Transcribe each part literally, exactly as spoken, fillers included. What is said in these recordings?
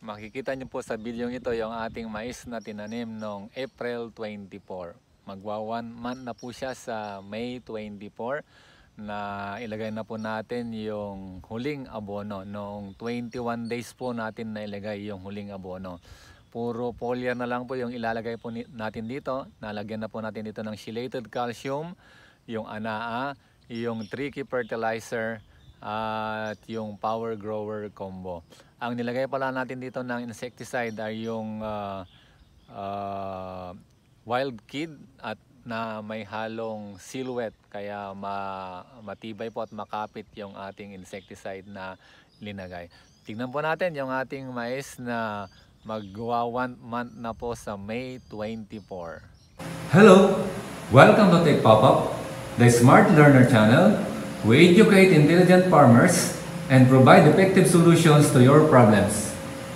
Makikita niyo po sa video ito yung ating mais na tinanim noong April twenty-four. Magwa one month na po siya sa May twenty-four na ilagay na po natin yung huling abono. Noong twenty-one days po natin na ilagay yung huling abono. Puro foliar na lang po yung ilalagay po natin dito. Nalagyan na po natin dito ng chelated calcium, yung anaa, yung tricky fertilizer, at yung power grower combo. Ang nilagay pala natin dito ng insecticide ay yung uh, uh, wild kid at na may halong silhouette, kaya ma matibay po at makapit yung ating insecticide na linagay. Tignan po natin yung ating mais na magwa one month na po sa May twenty-four. Hello! Welcome to Tech Pop-Up, the Smart Learner channel. We educate intelligent farmers and provide effective solutions to your problems.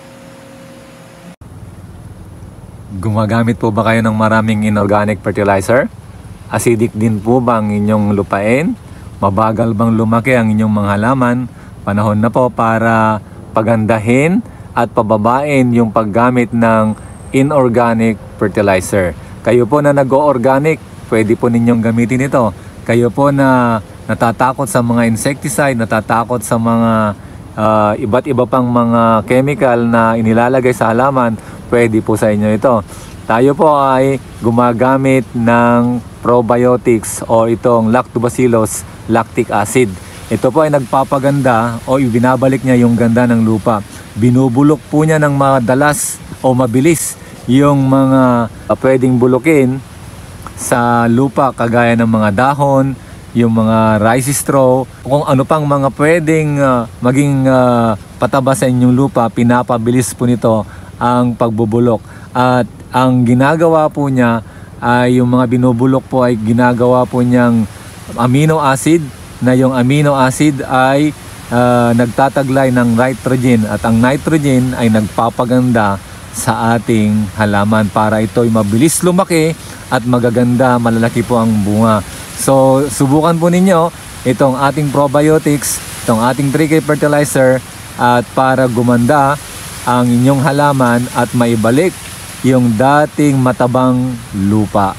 Gumagamit po ba kayo ng maraming inorganic fertilizer? Acidic din po ba ang inyong lupain? Mabagal bang lumaki ang inyong mga halaman? Panahon na po para pagandahin at pababain yung paggamit ng inorganic fertilizer. Kayo po na nag-o-organic, pwede po ninyong gamitin ito. Kayo po na natatakot sa mga insecticide, natatakot sa mga uh, iba't iba pang mga chemical na inilalagay sa halaman, pwede po sa inyo ito. Tayo po ay gumagamit ng probiotics o itong lactobacillus lactic acid. Ito po ay nagpapaganda o ibinabalik niya yung ganda ng lupa. Binubulok po niya ng madalas o mabilis yung mga uh, pwedeng bulukin sa lupa, kagaya ng mga dahon, yung mga rice straw, kung ano pang mga pwedeng uh, maging uh, pataba sa inyong lupa, pinapabilis po nito ang pagbubulok. At ang ginagawa po niya ay yung mga binubulok po ay ginagawa po niyang amino acid, na yung amino acid ay uh, nagtataglay ng nitrogen, at ang nitrogen ay nagpapaganda sa ating halaman para ito'y mabilis lumaki at magaganda, malalaki po ang bunga. So, subukan po ninyo itong ating probiotics, itong ating tricky fertilizer, at para gumanda ang inyong halaman at maibalik yung dating matabang lupa.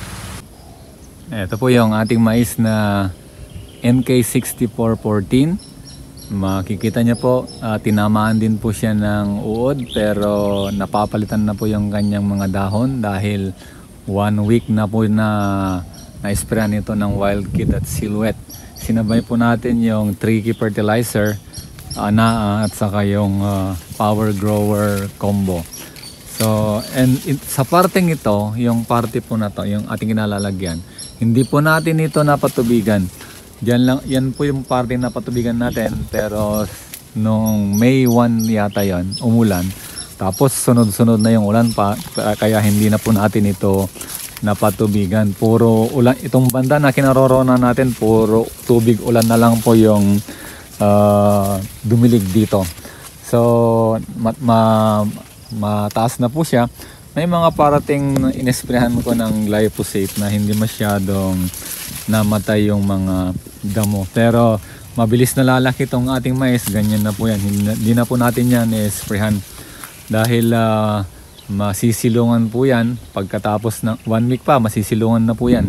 Ito po yung ating mais na N K sixty-four fourteen. Makikita niyo po, uh, tinamaan din po siya ng uod, pero napapalitan na po yung kanyang mga dahon dahil one week na po na na-sprayan nito ng wild kid at silhouette. Sinabay po natin yung tricky fertilizer, anaa, at saka yung uh, power grower combo. So, and it, sa parteng ito, yung parte po na to, yung ating kinalalagyan, hindi po natin ito napatubigan. Diyan lang, yan po yung parte na patubigan natin, pero nung May one yata yan, umulan. Tapos sunod-sunod na yung ulan pa, kaya hindi na po natin ito napatubigan. Puro ulan, itong banda na kinaroroonan natin, puro tubig ulan na lang po yung uh, dumilig dito. So ma, ma, mataas na po siya. May mga parating inesprehan ko ng glyphosate na hindi masyadong namatay yung mga damo, pero mabilis na lalaki itong ating mais. Ganyan na po yan, hindi na po natin yan i-sprayhan dahil uh, masisilungan po yan. Pagkatapos ng one week pa, masisilungan na po yan.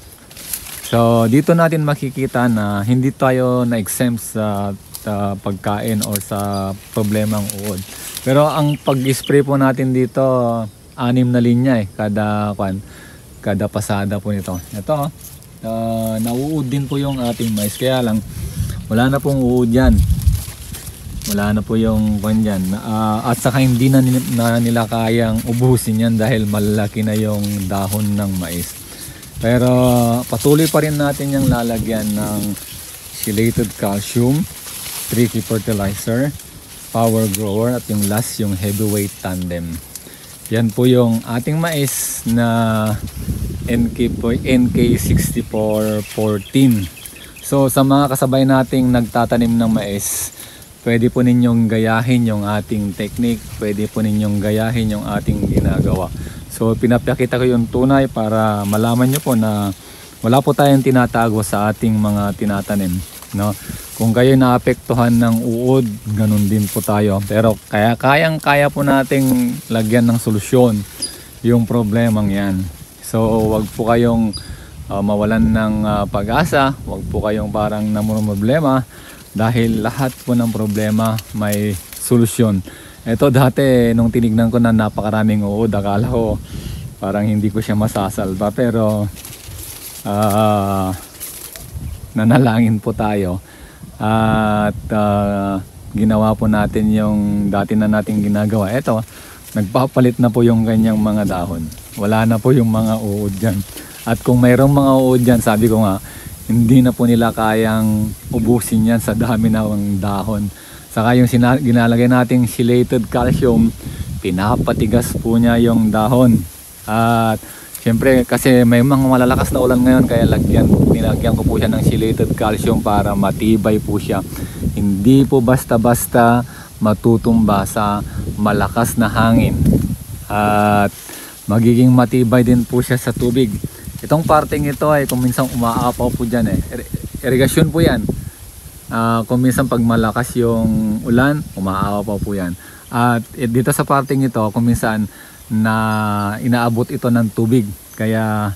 So dito natin makikita na hindi tayo na-exempt sa uh, pagkain o sa problemang uod. Pero ang pag-spray po natin dito, anim na linya eh, kada, kwan, kada pasada po nito. Ito, uh, nauud din po yung ating mais, kaya lang wala na pong uod yan. Wala na po yung kwan dyan. Uh, at saka hindi na, na nila kayang ubusin yan dahil malaki na yung dahon ng mais. Pero patuloy pa rin natin yung lalagyan ng chelated calcium, tricky fertilizer, power grower, at yung last yung heavyweight tandem. Yan po yung ating mais na N K sixty-four fourteen. So sa mga kasabay nating nagtatanim ng mais, pwede po ninyong gayahin yung ating technique, pwede po ninyong gayahin yung ating ginagawa. So pinapakita ko yung tunay para malaman nyo po na wala po tayong tinatago sa ating mga tinatanim. no? Kung kayo naapektuhan ng uod, ganun din po tayo. Pero kaya kayang kaya po nating lagyan ng solusyon yung problemang yan. So wag po kayong uh, mawalan ng uh, pag-asa, wag po kayong parang namumroblema dahil lahat po ng problema may solusyon. Ito dati nung tinignan ko na napakaraming uod, akala ko parang hindi ko siya masasalba, pero uh, nanalangin po tayo. At uh, ginawa po natin yung dati na nating ginagawa. Ito, nagpapalit na po yung kanyang mga dahon. Wala na po yung mga uod dyan. At kung mayroong mga uod dyan, sabi ko nga, hindi na po nila kayang ubusin yan sa dami ng dahon. Saka yung ginalagay nating chelated calcium, pinapatigas po niya yung dahon. At siyempre kasi may mga malalakas na ulan ngayon, kaya lagyan, nilagyan ko po siya ng chelated calcium para matibay po siya. Hindi po basta-basta matutumba sa malakas na hangin. At magiging matibay din po siya sa tubig. Itong parteng ito ay kung minsan umaapaw po dyan eh. Irigasyon po yan. Uh, kung minsan pag malakas yung ulan, umaapaw po yan. At dito sa parteng ito, kung minsan na inaabot ito ng tubig, kaya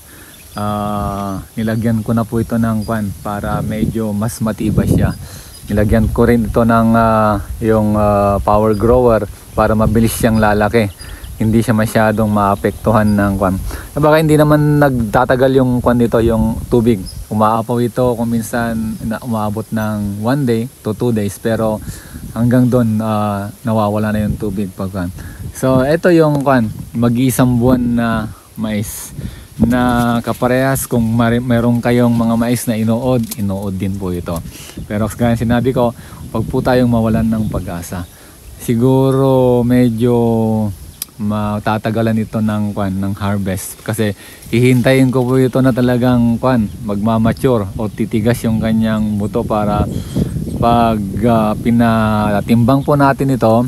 uh, nilagyan ko na po ito ng kwan para medyo mas matibay siya. Nilagyan ko rin ito ng uh, yung uh, power grower para mabilis siyang lalaki, hindi siya masyadong maapektuhan ng kwan. Baka hindi naman nagtatagal yung kwan dito, yung tubig, umaapaw ito kung minsan na umaabot ng one day to two days, pero hanggang doon uh, nawawala na yung tubig pag kwan. So ito yung kwan, mag-iisang buwan na mais na kaparehas. Kung meron kayong mga mais na inuod, inuod din po ito. Pero kaya sinabi ko, pag po tayong mawalan ng pag-asa, siguro medyo matatagalan ito ng kwan, ng harvest, kasi hihintayin ko po ito na talagang kwan, magmamature o titigas yung kanyang buto para pag uh, pinatimbang po natin ito,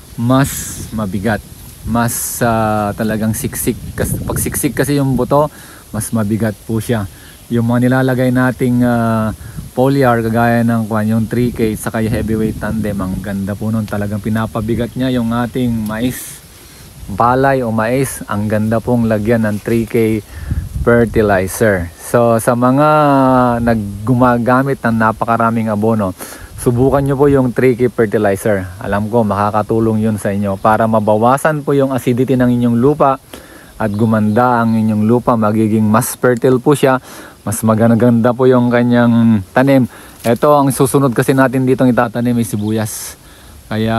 mas mabigat, mas uh, talagang siksik. Kasi pag siksik kasi yung buto, mas mabigat po siya. Yung mga nilalagay nating uh, foliar kagaya ng kwan, yung three K saka yung heavyweight tandem, ang ganda po nun, talagang pinapabigat niya yung ating mais, palay o mais. Ang ganda pong lagyan ng three K fertilizer. So sa mga naggumagamit ng napakaraming abono, subukan nyo po yung three K fertilizer. Alam ko makakatulong yun sa inyo para mabawasan po yung acidity ng inyong lupa at gumanda ang inyong lupa, magiging mas fertile po siya, mas maganda po yung kanyang tanim. Ito ang susunod kasi natin dito itatanim ay sibuyas. Kaya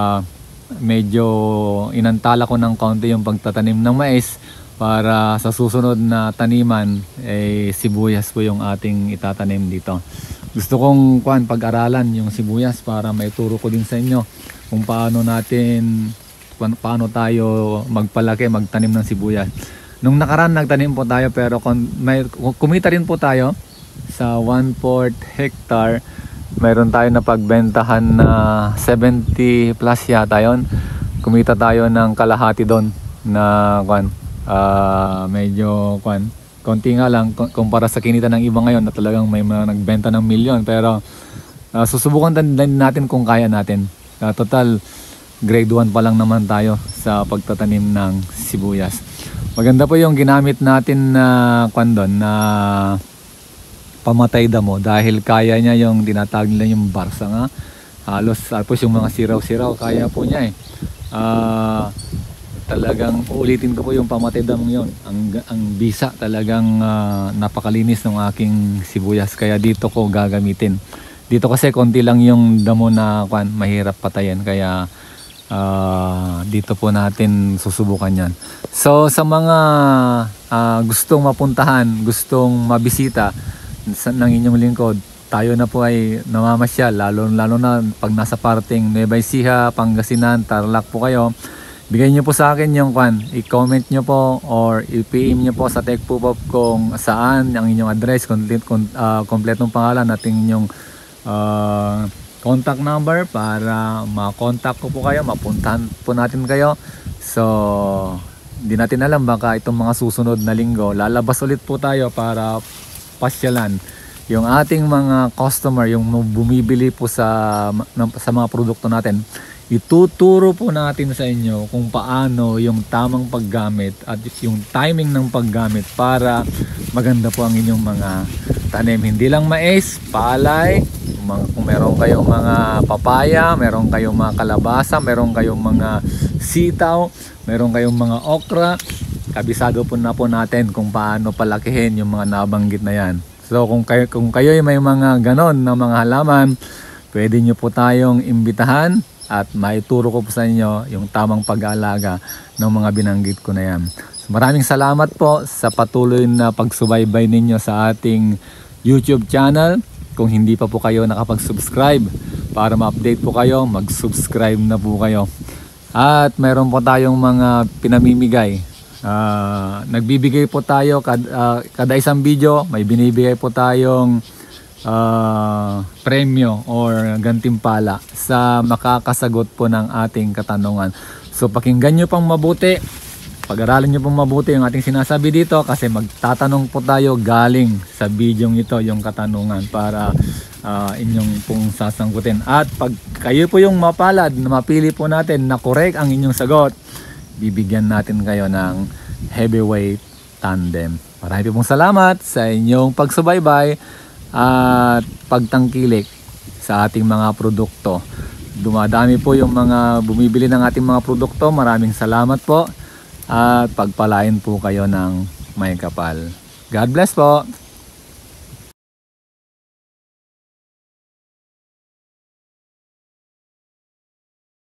medyo inantala ko ng kaunti yung pagtatanim ng mais para sa susunod na taniman ay eh, sibuyas po yung ating itatanim dito. Gusto kong kuan pag-aralan yung sibuyas para may turo ko din sa inyo kung paano natin paano tayo magpalaki, magtanim ng sibuyas. Nung nakaraan nagtanim po tayo, pero kung may kumita rin po tayo sa one fourth hectare. Mayroon tayo na pagbentahan na seventy plus yata yon. Kumita tayo ng kalahati doon na kuan, uh, medyo kuan, konti nga lang kumpara sa kinita ng iba ngayon na talagang may mga nagbenta ng milyon. Pero uh, susubukan din natin kung kaya natin. Uh, total grade one pa lang naman tayo sa pagtatanim ng sibuyas. Maganda po yung ginamit natin na kuan doon na pamatay damo, dahil kaya niya yung tinatawag nila yung barsa nga, halos tapos yung mga siraw-siraw kaya po niya eh. Uh, talagang ulitin ko po yung pamatay damo yon. Ang, ang bisa talagang uh, napakalinis ng aking sibuyas, kaya dito ko gagamitin. Dito kasi konti lang yung damo na kwan, mahirap patayin, kaya uh, dito po natin susubukan yan. So sa mga uh, gustong mapuntahan, gustong mabisita ng inyong lingkod, tayo na po ay namamasyal, lalo, lalo na pag nasa parting Nueva Ecija, Pangasinan, Tarlac po kayo. Bigay nyo po sa akin yung kwan, i-comment nyo po or i-P M nyo po sa TechPupop kung saan ang inyong address, uh, kompletong pangalan at inyong uh, contact number para ma-contact ko po kayo, mapuntahan po natin kayo. So hindi natin alam, baka itong mga susunod na linggo lalabas ulit po tayo para pasyalan yung ating mga customer, yung bumibili po sa, sa mga produkto natin, ituturo po natin sa inyo kung paano yung tamang paggamit at yung timing ng paggamit para maganda po ang inyong mga tanim. Hindi lang mais, palay, kung meron kayong mga papaya, meron kayong mga kalabasa, meron kayong mga sitaw, meron kayong mga okra, kabisado po na po natin kung paano palakihin yung mga nabanggit na yan. So kung kayo, kung kayo may mga ganon na mga halaman, pwede nyo po tayong imbitahan at maituro ko po sa inyo yung tamang pag-aalaga ng mga binanggit ko na yan. So, maraming salamat po sa patuloy na pagsubaybay ninyo sa ating YouTube channel. Kung hindi pa po kayo nakapag-subscribe, para ma-update po kayo, mag-subscribe na po kayo. At mayroon po tayong mga pinamimigay. Uh, nagbibigay po tayo kad, uh, kada isang video, may binibigay po tayong uh, premyo or gantimpala sa makakasagot po ng ating katanungan. So pakinggan nyo pang mabuti, pag-aralan nyo pang mabuti yung ating sinasabi dito, kasi magtatanong po tayo galing sa video ito yung katanungan para uh, inyong pong sasanggutin. At pag kayo po yung mapalad na mapili po natin na correct ang inyong sagot, bibigyan natin kayo ng heavyweight tandem. Marami pong salamat sa inyong pagsubaybay at pagtangkilik sa ating mga produkto. Dumadami po yung mga bumibili ng ating mga produkto. Maraming salamat po at pagpalain po kayo ng may kapal. God bless po.